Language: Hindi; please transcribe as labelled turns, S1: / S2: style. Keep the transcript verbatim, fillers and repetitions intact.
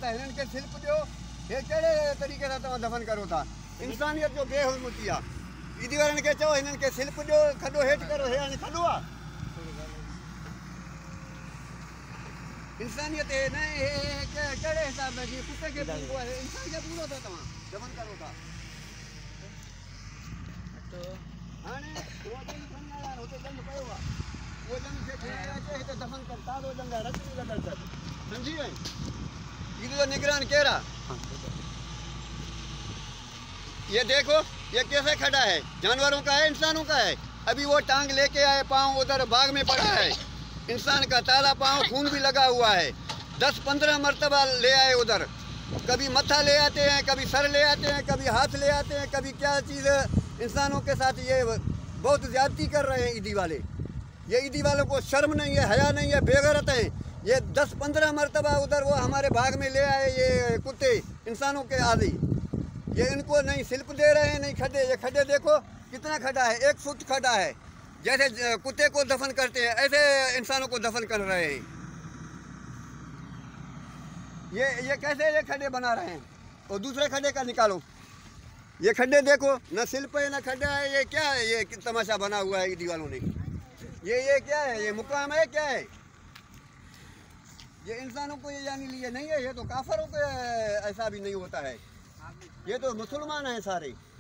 S1: था हिननि खे सिल्प ॾियो। हे कहिड़े तरीक़े सां तव्हां दफ़न करो था? इंसानियत जो बेहुरमती आहे। ईदी वारनि खे चओ हिननि खे सिल्प ॾियो, खॾो हेठि करो। हे हाणे खॾो आहे? इंसानियत हे न, हे कहिड़े हिसाब सां जीअं कुते खे पूरो आहे इंसान खे पूरो था तव्हां दफ़न करो था। हाणे उहो जंग खणी आया हुते जंग पियो आहे, उहो जंग खे खणी आया अचे हिते दफ़न कर। ताज़ो जंग आहे, रस्सी लॻल अथसि, सम्झी वई? ईद जो निगरान केरु आहे? ये देखो, ये कैसे खड़ा है? जानवरों का है, इंसानों का है? अभी वो टांग लेके आए, पाँव उधर बाग में पड़ा है, इंसान का ताज़ा पाँव, खून भी लगा हुआ है। दस पंद्रह मरतबा ले आए उधर, कभी मत्था ले आते हैं, कभी सर ले आते हैं, कभी हाथ ले आते हैं, कभी क्या चीज़ इंसानों के साथ। ये बहुत ज़्यादती कर रहे हैं ईदी वाले। ये ईदी वालों को शर्म नहीं है, हया नहीं है, बेगैरत हैं। ये दस पंद्रह मरतबा उधर वो हमारे बाग में ले आए ये कुत्ते, इंसानों के आदि। ये इनको नहीं सिल्प दे रहे हैं, नहीं खड्डे। ये खड्डे देखो कितना खड्डा है, एक फुट खड्डा है। जैसे कुत्ते को दफन करते हैं ऐसे इंसानों को दफन कर रहे हैं। ये ये कैसे ये खड्डे बना रहे हैं? और दूसरे खड्डे का निकालो। ये खड्डे देखो, न सिल्प है न खड्डा है। ये क्या है? ये तमाशा बना हुआ है ईदी वालों ने। ये ये क्या है? ये मुकाम है क्या है? ये इंसानों को ये जाने लिए नहीं है। ये तो काफरों को ऐसा भी नहीं होता है। ये तो मुसलमान हैं सारे।